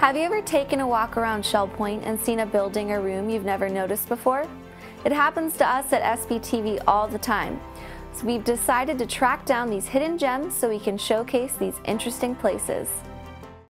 Have you ever taken a walk around Shell Point and seen a building or room you've never noticed before? It happens to us at SBTV all the time. So we've decided to track down these hidden gems so we can showcase these interesting places.